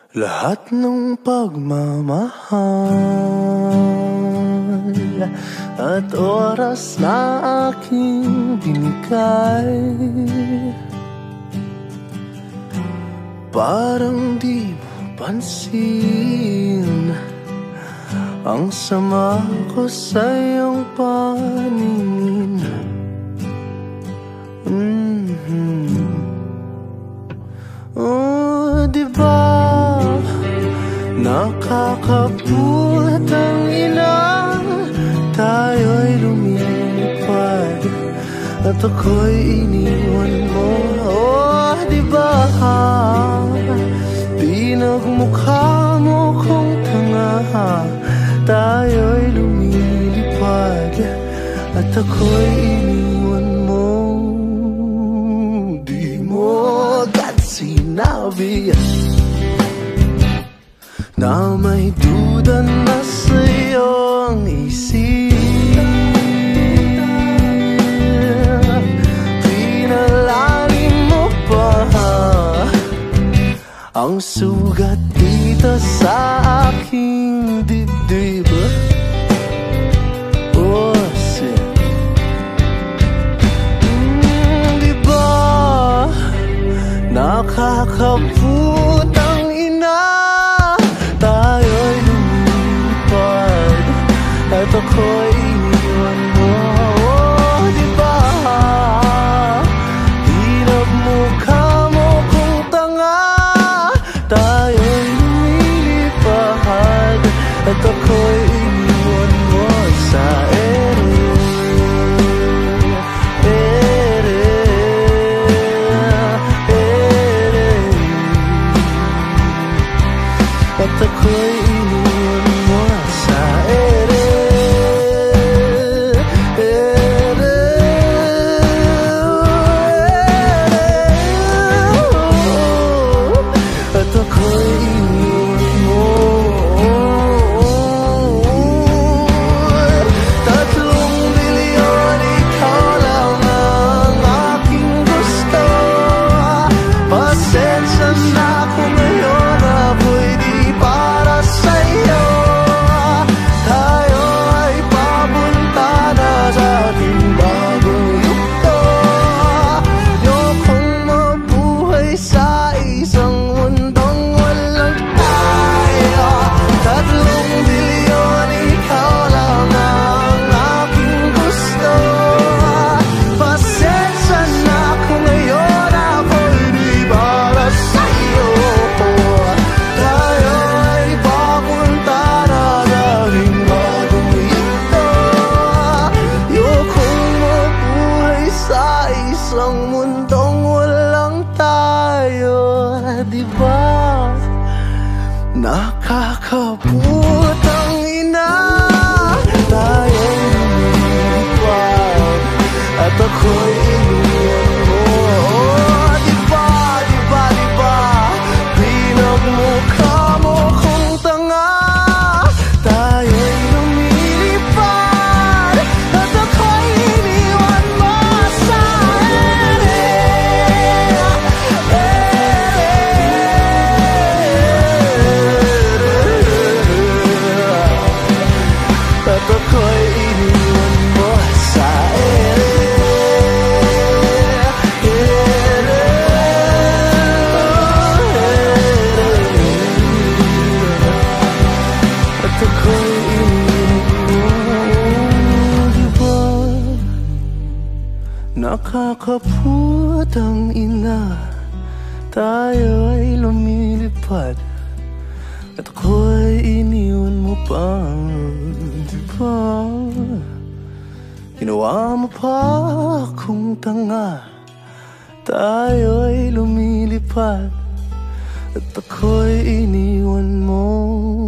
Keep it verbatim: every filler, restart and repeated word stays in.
Lahat ng pagmamahal at oras na aking binigay, parang di mo pansin ang sama ko sa iyong paningin. Mm-hmm. Oh, diba nakakaput ang ina, tayo'y lumilipad at ako'y iniwan mo. Oh, diba pinagmukha mo kong tanga, tayo'y lumilipad at ako'y iniwan mo. Di mo agad sinabi na may duda na sa'yo ang isip. Pinalalim mo pa ang sugat dito sa aking dibdib. Oh, shit. Mm, diba nakakaput ang ina, tayo'y lumipad at ako'y iniwan mo. Oh, diba pinagmukha mo kung tanga, tayo'y lumilipad at ako'y iniwan mo sa ere, ere, ere, at ako'y iniwan mo sa ere, ere, at ako'y iniwan mo. Tatlong milyon, ikaw lang ang aking gusto. Pasensya na kung ngayon ako'y di para sa'yo. Tayo ay papunta na sa ating bagong yugto. Ayokong mabuhay sa isang mundong walang tayo. Tatlong bilyon, ikaw lang ang aking gusto. Pasensya na kung ngayon ako'y di para sa'yo. Tayo ay papunta na sa ating bagong yugto. Ayokong mabuhay sa isang mundong walang tayo. Diba nakakaput ang ina, tayo'y lumilipad at ako'y iniwan mo. Oh, diba, diba, diba pinagmukha mo kung tanga, tayo'y lumilipad at ako'y iniwan mo sa ere, at ako'y iniwan mo sa ere, ere, at ako'y iniwan mo. Diba nakakaput ang ina, tayo ay lumilipad at ako'y iniwan mo pa. Diba ginawa mo pa akong tanga, tayo ay lumilipad at ako'y iniwan mo.